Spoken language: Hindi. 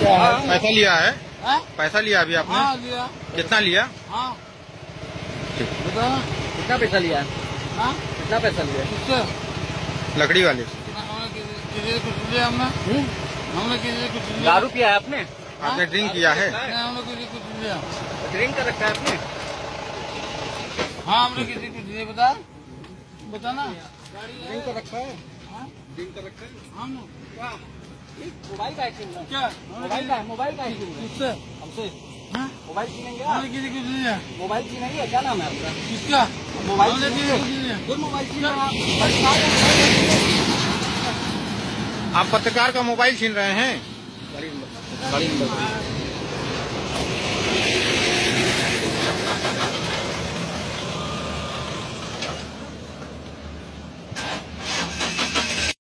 पैसा लिया है? पैसा लिया अभी आपने? हाँ लिया। कितना लिया? हाँ कितना पैसा लिया? हाँ कितना पैसा लिया? किससे? लकड़ी वाले से। हमने कुछ लिया हमने कुछ लिया। दारू पिया है आपने? आपने ड्रिंक किया है? हमने कुछ लिया। ड्रिंक कर रखा है आपने? हाँ हमने किसी कुछ लिया। बता ना। ड्रिंक कर रखा है? ड्रिंक कर रखा है? हम मोबाइल का छीन रहा है? क्या मोबाइल का छीन रहा है? किससे? हमसे हाँ? मोबाइल छीनेंगे? हमने किसी कुछ लिया। मोबाइल छीनेंगे? क्या नाम है आपका? किसका? मोबाइल हमने किसी कुछ लिया। कोई मोबाइल छीना? आप पत्रकार का मोबाइल छीन रहे हैं? गाड़ी नंबर